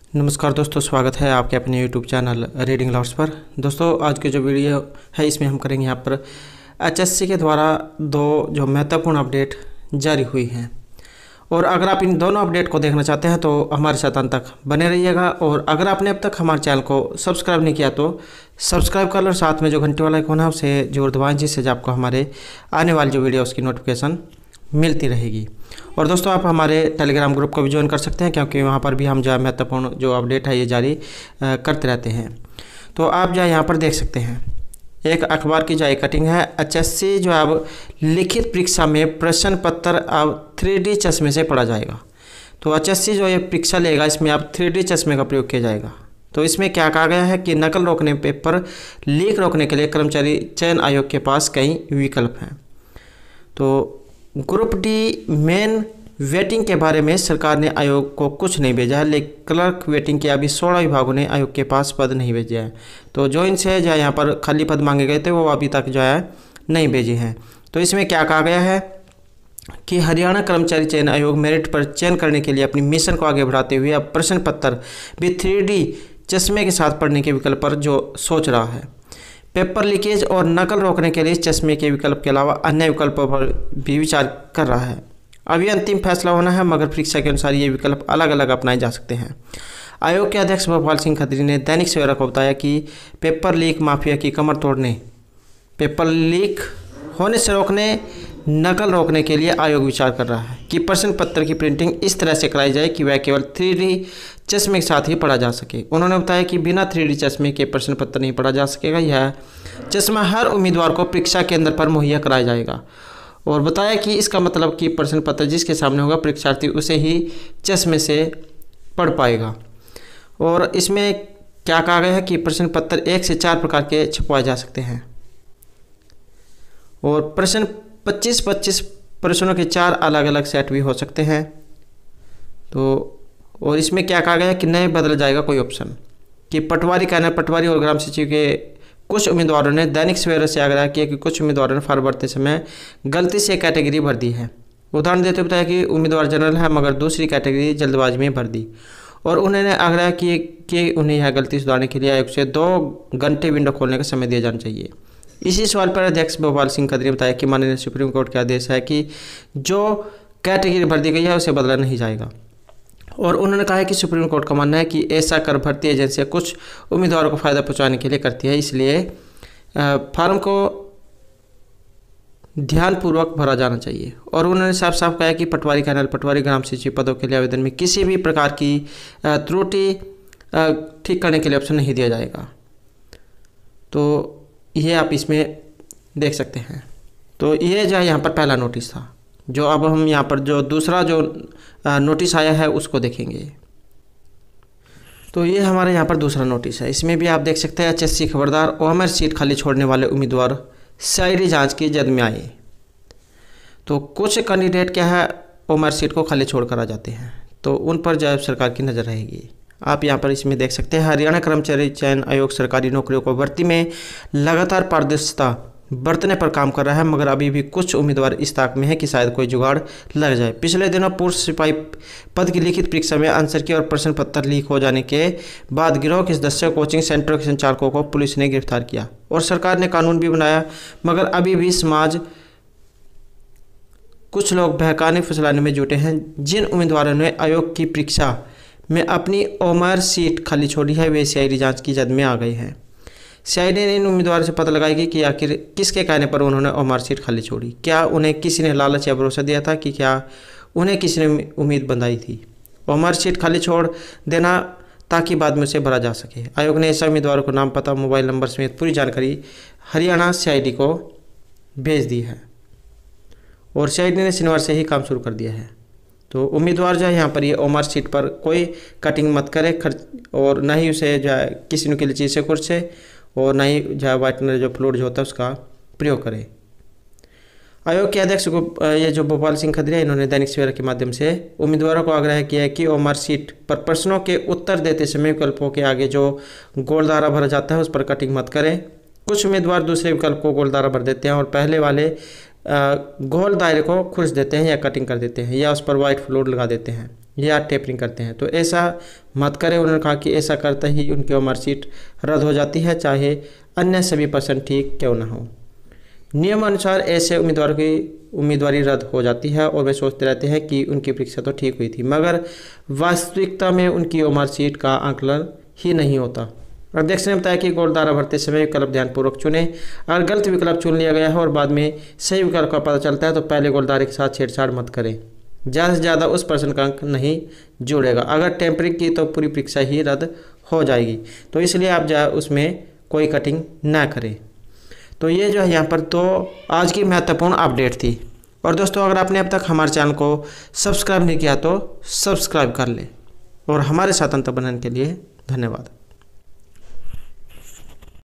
नमस्कार दोस्तों, स्वागत है आपके अपने यूट्यूब चैनल रीडिंग लॉट्स पर। दोस्तों, आज की जो वीडियो है इसमें हम करेंगे यहाँ पर एचएससी के द्वारा दो जो महत्वपूर्ण अपडेट जारी हुई हैं। और अगर आप इन दोनों अपडेट को देखना चाहते हैं तो हमारे साथ अंत तक बने रहिएगा। और अगर आपने अब तक हमारे चैनल को सब्सक्राइब नहीं किया तो सब्सक्राइब कर लो, साथ में जो घंटे वाला आइकन है उसे जरूर दबाएं, जिससे आपको हमारे आने वाली जो वीडियो उसकी नोटिफिकेशन मिलती रहेगी। और दोस्तों, आप हमारे टेलीग्राम ग्रुप को भी ज्वाइन कर सकते हैं, क्योंकि वहाँ पर भी हम जो है महत्वपूर्ण जो अपडेट है ये जारी करते रहते हैं। तो आप जो है यहाँ पर देख सकते हैं, एक अखबार की जो कटिंग है, एचएससी जो है अब लिखित परीक्षा में प्रश्न पत्र अब 3D चश्मे से पढ़ा जाएगा। तो एचएससी जो ये परीक्षा लेगा इसमें अब 3D चश्मे का प्रयोग किया जाएगा। तो इसमें क्या कहा गया है कि नकल रोकने, पेपर लीक रोकने के लिए कर्मचारी चयन आयोग के पास कई विकल्प हैं। तो ग्रुप डी मेन वेटिंग के बारे में सरकार ने आयोग को कुछ नहीं भेजा है, लेकिन क्लर्क वेटिंग के अभी 16 विभागों ने आयोग के पास पद नहीं भेजे हैं। तो जो इनसे जो है यहाँ पर खाली पद मांगे गए थे वो अभी तक जो है नहीं भेजे हैं। तो इसमें क्या कहा गया है कि हरियाणा कर्मचारी चयन आयोग मेरिट पर चयन करने के लिए अपनी मिशन को आगे बढ़ाते हुए अब प्रश्न पत्र भी 3D चश्मे के साथ पढ़ने के विकल्प पर जो सोच रहा है। पेपर लीकेज और नकल रोकने के लिए इस चश्मे के विकल्प के अलावा अन्य विकल्पों पर भी विचार कर रहा है। अभी अंतिम फैसला होना है, मगर परीक्षा के अनुसार ये विकल्प अलग अलग अपनाए जा सकते हैं। आयोग के अध्यक्ष भोपाल सिंह खत्री ने दैनिक सवेरा को बताया कि पेपर लीक माफिया की कमर तोड़ने, पेपर लीक होने से रोकने, नकल रोकने के लिए आयोग विचार कर रहा है कि प्रश्न पत्र की प्रिंटिंग इस तरह से कराई जाए कि वह केवल 3D चश्मे के साथ ही पढ़ा जा सके। उन्होंने बताया कि बिना 3D चश्मे के प्रश्न पत्र नहीं पढ़ा जा सकेगा। यह चश्मा हर उम्मीदवार को परीक्षा केंद्र पर मुहैया कराया जाएगा। और बताया कि इसका मतलब कि प्रश्न पत्र जिसके सामने होगा परीक्षार्थी उसे ही चश्मे से पढ़ पाएगा। और इसमें क्या कहा गया है कि प्रश्न पत्र 1 से 4 प्रकार के छपवाए जा सकते हैं। और प्रश्न 25-25 प्रश्नों के 4 अलग अलग सेट भी हो सकते हैं। तो और इसमें क्या कहा गया है कि नहीं बदला जाएगा कोई ऑप्शन, कि पटवारी कैनर पटवारी और ग्राम सचिव के कुछ उम्मीदवारों ने दैनिक सवेरा से आग्रह किया कि कुछ उम्मीदवारों ने फॉर्म भरते समय गलती से कैटेगरी भर दी है। उदाहरण देते हुए बताया कि उम्मीदवार जनरल है मगर दूसरी कैटेगरी जल्दबाजी में भर दी, और उन्होंने आग्रह किए कि उन्हें यह गलती सुधारने के लिए आयोग से 2 घंटे विंडो खोलने का समय दिया जाना चाहिए। इसी सवाल पर अध्यक्ष भोपाल सिंह खत्री ने बताया कि माननीय सुप्रीम कोर्ट का आदेश है कि जो कैटेगरी भर दी गई है उसे बदला नहीं जाएगा। और उन्होंने कहा है कि सुप्रीम कोर्ट का मानना है कि ऐसा कर भर्ती एजेंसियां कुछ उम्मीदवारों को फ़ायदा पहुंचाने के लिए करती है, इसलिए फॉर्म को ध्यानपूर्वक भरा जाना चाहिए। और उन्होंने साफ साफ कहा कि पटवारी कैनल पटवारी ग्राम सचिव पदों के लिए आवेदन में किसी भी प्रकार की त्रुटि ठीक करने के लिए ऑप्शन नहीं दिया जाएगा। तो ये आप इसमें देख सकते हैं। तो ये जो है यहाँ पर पहला नोटिस था। जो अब हम यहाँ पर जो दूसरा जो नोटिस आया है उसको देखेंगे। तो ये हमारे यहाँ पर दूसरा नोटिस है। इसमें भी आप देख सकते हैं, एचएससी खबरदार, ओएमआर सीट खाली छोड़ने वाले उम्मीदवार सीआईडी जांच की जद में आए। तो कुछ कैंडिडेट क्या है ओएमआर सीट को खाली छोड़ कर आ जाते हैं, तो उन पर जो है सरकार की नज़र रहेगी। आप यहाँ पर इसमें देख सकते हैं, हरियाणा कर्मचारी चयन आयोग सरकारी नौकरियों को भर्ती में लगातार पारदर्शिता बरतने पर काम कर रहा है, मगर अभी भी कुछ उम्मीदवार इस ताक में है कि शायद कोई जुगाड़ लग जाए। पिछले दिनों पूर्व सिपाही पद की लिखित परीक्षा में आंसर की और प्रश्न पत्र लीक हो जाने के बाद गिरोह के सदस्यों कोचिंग सेंटरों के संचालकों को पुलिस ने गिरफ्तार किया और सरकार ने कानून भी बनाया, मगर अभी भी समाज कुछ लोग बहकाने फुसलाने में जुटे हैं। जिन उम्मीदवारों ने आयोग की परीक्षा में अपनी ओएमआर सीट खाली छोड़ी है वे सीआईडी जांच की जद में आ गए हैं। सीआईडी ने इन उम्मीदवारों से पता लगाएगी कि आखिर किसके कहने पर उन्होंने ओएमआर सीट खाली छोड़ी। क्या उन्हें किसी ने लालच या भरोसा दिया था, कि क्या उन्हें किसी ने उम्मीद बंधाई थी ओएमआर सीट खाली छोड़ देना ताकि बाद में उसे भरा जा सके। आयोग ने ऐसे उम्मीदवारों को नाम, पता, मोबाइल नंबर समेत पूरी जानकारी हरियाणा सीआईडी को भेज दी है और सीआईडी ने शनिवार से ही काम शुरू कर दिया है। तो उम्मीदवार जो है यहाँ पर ये ओएमआर सीट पर कोई कटिंग मत करे, और ना ही उसे जो है किसी के लिए चीज़ से कुछ से, और ना ही जो है वाइटनर जो फ्लूइड जो होता है उसका प्रयोग करें। आयोग के अध्यक्ष को ये जो भोपाल सिंह खत्री है, इन्होंने दैनिक सवेरा के माध्यम से उम्मीदवारों को आग्रह किया है कि ओएमआर सीट पर प्रश्नों के उत्तर देते समय विकल्पों के आगे जो गोल दायरा भरा जाता है उस पर कटिंग मत करें। कुछ उम्मीदवार दूसरे विकल्प को गोल दायरा भर देते हैं और पहले वाले गोल दायरे को खुर्च देते हैं या कटिंग कर देते हैं या उस पर वाइट फ्लूइड लगा देते हैं। या टेपरिंग करते हैं, तो ऐसा मत करें। उन्होंने कहा कि ऐसा करते ही उनकी मार्कशीट रद्द हो जाती है, चाहे अन्य सभी पर्सन ठीक क्यों ना हो। नियमानुसार ऐसे उम्मीदवारों की उम्मीदवारी रद्द हो जाती है और वे सोचते रहते हैं कि उनकी परीक्षा तो ठीक हुई थी, मगर वास्तविकता में उनकी मार्कशीट का आंकलन ही नहीं होता। अध्यक्ष ने बताया कि गोलदारा भरते समय विकल्प ध्यानपूर्वक चुने। अगर गलत विकल्प चुन लिया गया है और बाद में सही विकल्प का पता चलता है तो पहले गोलदारे के साथ छेड़छाड़ मत करें। ज़्यादा से ज़्यादा उस पर्सन का अंक नहीं जोड़ेगा। अगर टेम्परिंग की तो पूरी परीक्षा ही रद्द हो जाएगी, तो इसलिए आप उसमें कोई कटिंग ना करें। तो ये जो है यहाँ पर तो आज की महत्वपूर्ण अपडेट थी। और दोस्तों, अगर आपने अब तक हमारे चैनल को सब्सक्राइब नहीं किया तो सब्सक्राइब कर लें और हमारे साथ अंत बनने के लिए धन्यवाद।